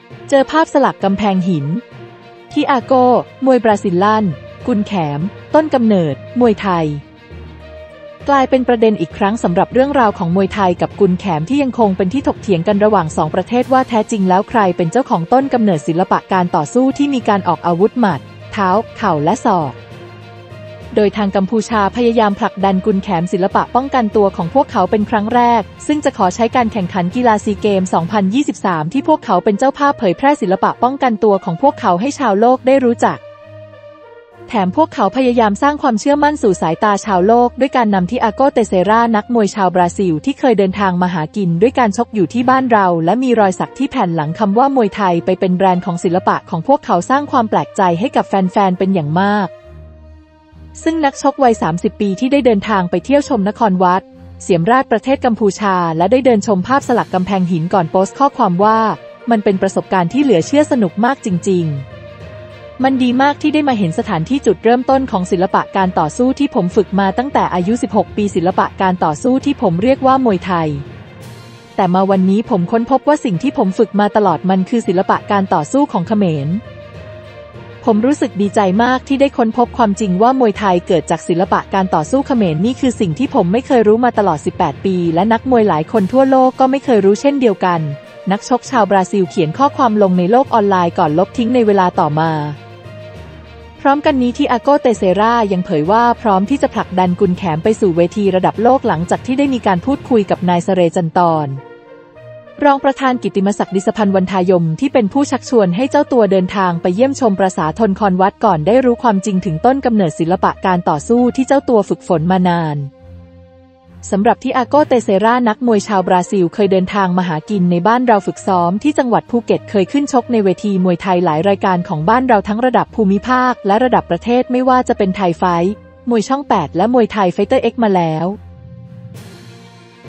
เจอภาพสลักกำแพงหินที่อาโก้มวยบราซิลลันกุนแขมต้นกำเนิดมวยไทยกลายเป็นประเด็นอีกครั้งสำหรับเรื่องราวของมวยไทยกับกุนแขมที่ยังคงเป็นที่ถกเถียงกันระหว่างสองประเทศว่าแท้จริงแล้วใครเป็นเจ้าของต้นกำเนิดศิลปะการต่อสู้ที่มีการออกอาวุธหมัดเท้าเข่าและศอกโดยทางกัมพูชาพยายามผลักดันกุนแขมศิลปะป้องกันตัวของพวกเขาเป็นครั้งแรกซึ่งจะขอใช้การแข่งขันกีฬาซีเกม 2023 ที่พวกเขาเป็นเจ้าภาพเผยแพร่ศิลปะป้องกันตัวของพวกเขาให้ชาวโลกได้รู้จักแถมพวกเขาพยายามสร้างความเชื่อมั่นสู่สายตาชาวโลกด้วยการนำที่อาโกเตเซรานักมวยชาวบราซิลที่เคยเดินทางมาหากินด้วยการชกอยู่ที่บ้านเราและมีรอยสักที่แผ่นหลังคำว่ามวยไทยไปเป็นแบรนด์ของศิลปะของพวกเขาสร้างความแปลกใจให้กับแฟนๆเป็นอย่างมากซึ่งนักชกวัย 30 ปีที่ได้เดินทางไปเที่ยวชมนครวัดเสียมราชประเทศกัมพูชาและได้เดินชมภาพสลักกำแพงหินก่อนโพสต์ข้อความว่ามันเป็นประสบการณ์ที่เหลือเชื่อสนุกมากจริงๆมันดีมากที่ได้มาเห็นสถานที่จุดเริ่มต้นของศิลปะการต่อสู้ที่ผมฝึกมาตั้งแต่อายุ 16 ปีศิลปะการต่อสู้ที่ผมเรียกว่ามวยไทยแต่มาวันนี้ผมค้นพบว่าสิ่งที่ผมฝึกมาตลอดมันคือศิลปะการต่อสู้ของเขมรผมรู้สึกดีใจมากที่ได้ค้นพบความจริงว่ามวยไทยเกิดจากศิลปะการต่อสู้เขมรนี่คือสิ่งที่ผมไม่เคยรู้มาตลอด 18 ปีและนักมวยหลายคนทั่วโลกก็ไม่เคยรู้เช่นเดียวกันนักชกชาวบราซิลเขียนข้อความลงในโลกออนไลน์ก่อนลบทิ้งในเวลาต่อมาพร้อมกันนี้ที่อาโกเตเซรายังเผยว่าพร้อมที่จะผลักดันกุนแขมไปสู่เวทีระดับโลกหลังจากที่ได้มีการพูดคุยกับนายสเรจันตรรองประธานกิตติมศักดิ์ดิษพันธ์วรรทายมที่เป็นผู้ชักชวนให้เจ้าตัวเดินทางไปเยี่ยมชมปราสาทธนครวัดก่อนได้รู้ความจริงถึงต้นกำเนิดศิลปะการต่อสู้ที่เจ้าตัวฝึกฝนมานานสำหรับที่อาโกเตเซรานักมวยชาวบราซิลเคยเดินทางมาหากินในบ้านเราฝึกซ้อมที่จังหวัดภูเก็ตเคยขึ้นชกในเวทีมวยไทยหลายรายการของบ้านเราทั้งระดับภูมิภาคและระดับประเทศไม่ว่าจะเป็นไทยไฟท์มวยช่อง 8และมวยไทยไฟเตอร์เอ็กซ์มาแล้ว